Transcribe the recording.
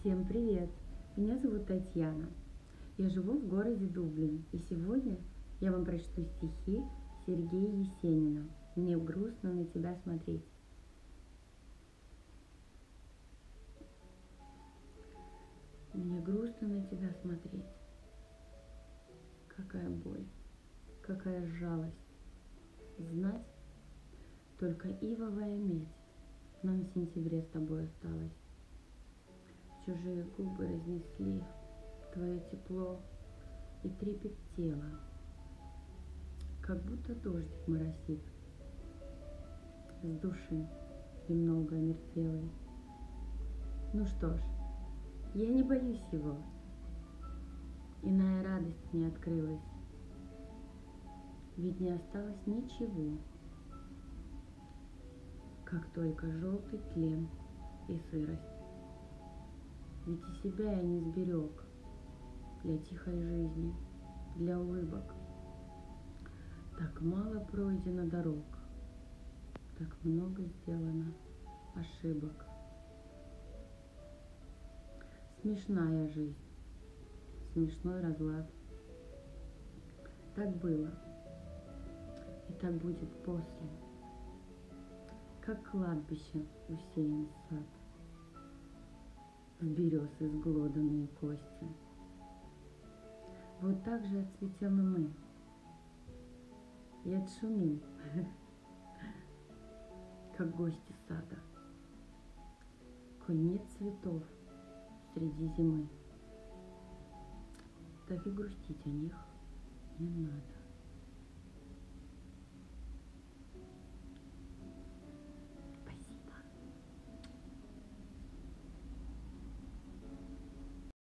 Всем привет! Меня зовут Татьяна. Я живу в городе Дублин, и сегодня я вам прочту стихи Сергея Есенина «Мне грустно на тебя смотреть». Мне грустно на тебя смотреть. Какая боль, какая жалость. Знать, только ивовая медь нам в сентябре с тобой осталась. Чужие губы разнесли твое тепло и трепет тела, как будто дождик моросит с души немного омертвелой. Ну что ж, я не боюсь его, иная радость не открылась, ведь не осталось ничего, как только желтый тлен и сырость. Ведь и себя я не сберег для тихой жизни, для улыбок. Так мало пройдено дорог, так много сделано ошибок. Смешная жизнь, смешной разлад. Так было, и так будет после, как кладбище усеян сад, в берез изглоданные кости. Вот так же отцветем и мы, и отшумим, как гости сада, коль нет цветов среди зимы, так и грустить о них не надо.